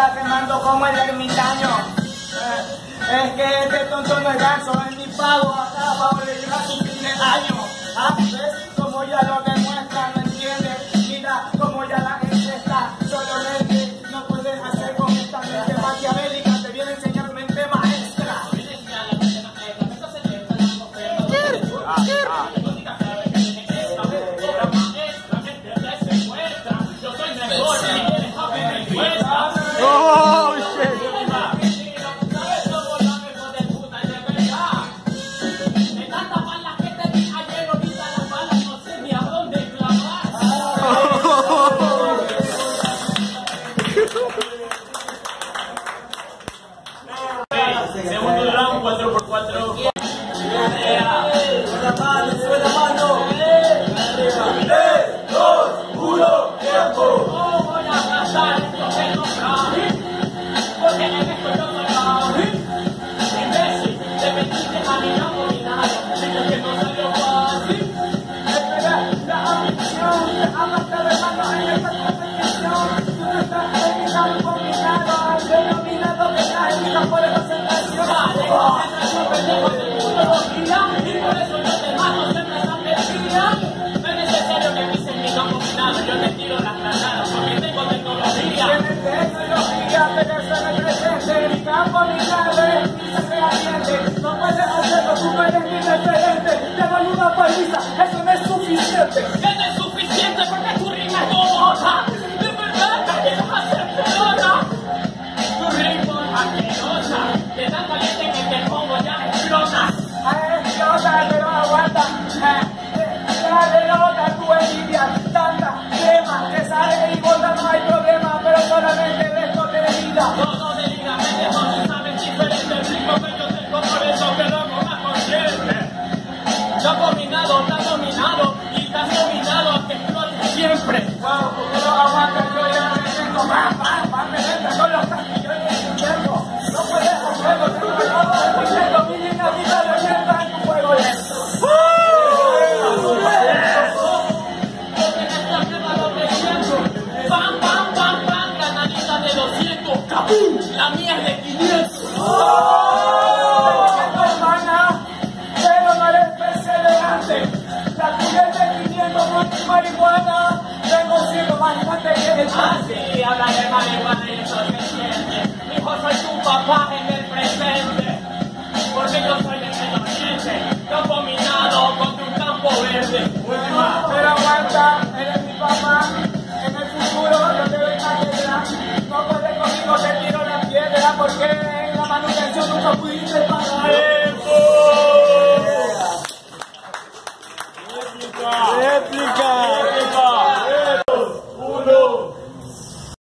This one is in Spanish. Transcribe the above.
anda quemando como el ermitaño. Es que este tonto no es ganso, es mi pago acá para volver a sus fines de año. ¿Ves? Como ya lo demuestra, no entiendes. Mira como ya la gente está solamente. No puedes hacer con esta mente maquiavélica. Te viene a enseñar mente maestra. Oh, shit. Segundo round, 4x4. Sube la mano. 3, 2, 1, tiempo. No voy a pasar esto que no cabe, porque en esto yo soy cabe. Imbécil, te metiste a mi abominado, dices que no salió fácil. La ambición, te amas de hermano en esta competición. Tú no estás terminado, combinado, al denominado que estás en mi campo de concentración. Y por eso yo te mato siempre esa mentira. No es necesario que pises mi campo minado, yo te tiro las granadas porque tengo tecnología. Tienes tecnología, pero eso no es presente. Mi campo minado es mi realiente. No puedes hacerlo, tú no eres mi referente. Te doy una paliza, eso no es suficiente. Que no es suficiente porque tu rima es gomosa. De verdad que quieres hacer pelota. Tu ritmo es asquerosa. De tan caliente que te pongo ya explota. Explota, pero aguanta. Dale nota tu envidia. Tanta crema que sale y bota, no hay problema. Pero solamente el resto de vida. No te digas, me dejo, tú sabes diferente. El ritmo que yo tengo, por eso que lo hago más consciente. Estás dominado y estás dominado a que explote siempre. Wow, pero aguanta, yo ya me siento. Me siento con los castillos en tu tiempo. No puedes hacerlo, tengo que todo el proyecto. Mi línea vida revienta en tu juego lento. Porque en esta guerra lo que siento. Pam, pam, pam, pam, granadita de 200. ¡Capum! La mía es de 500. Hermana, pero no eres perseverante. La tuya es de 500 con marihuana. Tengo 100 más fuerte que el Así habla de marihuana y eso se siente. Hijo, soy tu papá en el presente. Porque yo soy el Medio Oriente. Campo minado contra un campo verde. Pero aguanta, eres mi papá. En el futuro yo te doy cátedra. No puedes conmigo, te tiro la piedra. Porque en la manutención nunca pudiste pagar. Réplica.